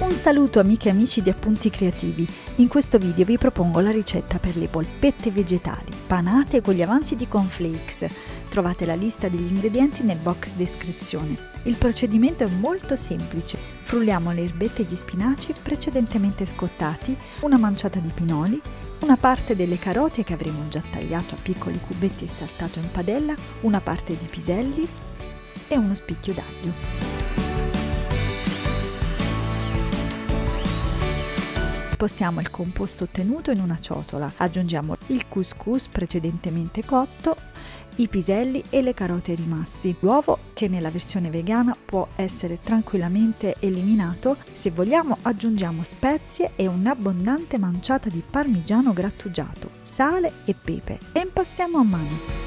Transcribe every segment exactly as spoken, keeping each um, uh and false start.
Un saluto amiche e amici di Appunti Creativi. In questo video vi propongo la ricetta per le polpette vegetali, panate con gli avanzi di cornflakes. Trovate la lista degli ingredienti nel box descrizione. Il procedimento è molto semplice. Frulliamo le erbette e gli spinaci precedentemente scottati, una manciata di pinoli, una parte delle carote che avremo già tagliato a piccoli cubetti e saltato in padella, una parte di piselli e uno spicchio d'aglio. Spostiamo il composto ottenuto in una ciotola, aggiungiamo il couscous precedentemente cotto, i piselli e le carote rimasti, l'uovo che nella versione vegana può essere tranquillamente eliminato. Se vogliamo aggiungiamo spezie e un'abbondante manciata di parmigiano grattugiato, sale e pepe e impastiamo a mano.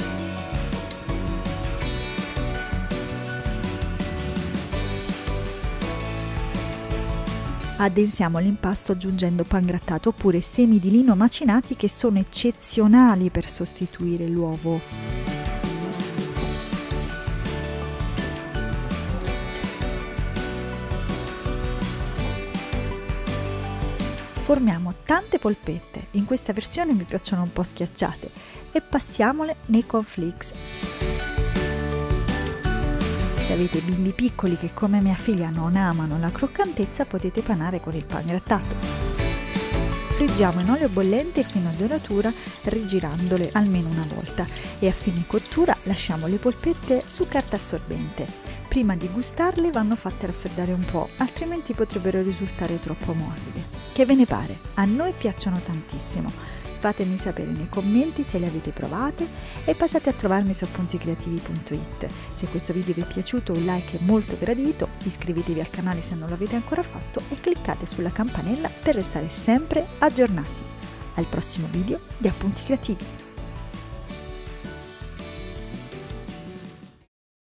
Addensiamo l'impasto aggiungendo pangrattato oppure semi di lino macinati che sono eccezionali per sostituire l'uovo. Formiamo tante polpette, in questa versione mi piacciono un po' schiacciate, e passiamole nei cornflakes. Se avete bimbi piccoli che come mia figlia non amano la croccantezza, potete panare con il pangrattato. Friggiamo in olio bollente fino a doratura, rigirandole almeno una volta, e a fine cottura lasciamo le polpette su carta assorbente. Prima di gustarle vanno fatte raffreddare un po', altrimenti potrebbero risultare troppo morbide. Che ve ne pare? A noi piacciono tantissimo. Fatemi sapere nei commenti se le avete provate e passate a trovarmi su appunti creativi punto it. Se questo video vi è piaciuto, un like è molto gradito, iscrivetevi al canale se non l'avete ancora fatto e cliccate sulla campanella per restare sempre aggiornati. Al prossimo video di Appunti Creativi.